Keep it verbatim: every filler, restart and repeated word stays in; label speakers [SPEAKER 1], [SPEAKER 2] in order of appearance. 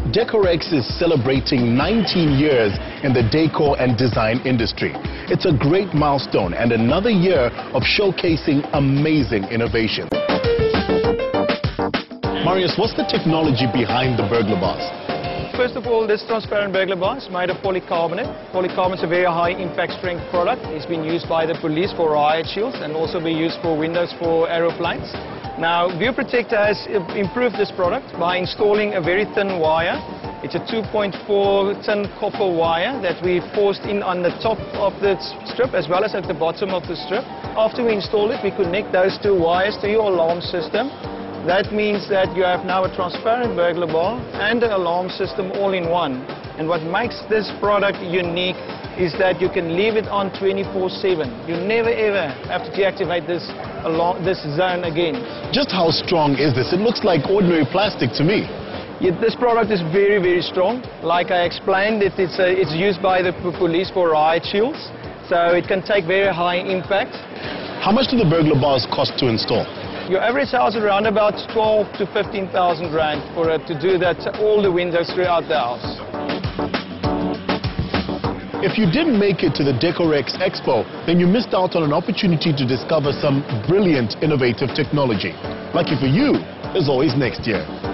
[SPEAKER 1] Decorex is celebrating nineteen years in the decor and design industry. It's a great milestone and another year of showcasing amazing innovation. Marius, what's the technology behind the burglar bars?
[SPEAKER 2] First of all, this transparent burglar bar is made of polycarbonate. Polycarbonate is a very high impact strength product. It's been used by the police for riot shields and also been used for windows for aeroplanes. Now, ViewProtector has improved this product by installing a very thin wire. It's a two point four thin copper wire that we forced in on the top of the strip as well as at the bottom of the strip. After we install it, we connect those two wires to your alarm system. That means that you have now a transparent burglar bar and an alarm system all in one. And what makes this product unique is that you can leave it on twenty-four seven. You never ever have to deactivate this alarm, this zone again. Just how strong is this? It looks like ordinary plastic to me. Yeah, this product is very, very strong. Like I explained, it, it's, uh, it's used by the police for riot shields, so it can take very high impact. How much do the burglar bars cost to install? Your average house is around about twelve to fifteen thousand rand for it to do that all the windows throughout the house.
[SPEAKER 1] If you didn't make it to the Decorex Expo, then you missed out on an opportunity to discover some brilliant, innovative technology. Lucky for you, there's always next year.